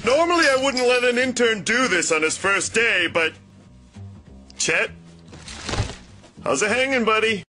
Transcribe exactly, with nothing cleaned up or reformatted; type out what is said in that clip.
Normally I wouldn't let an intern do this on his first day, but... Chet? How's it hanging, buddy?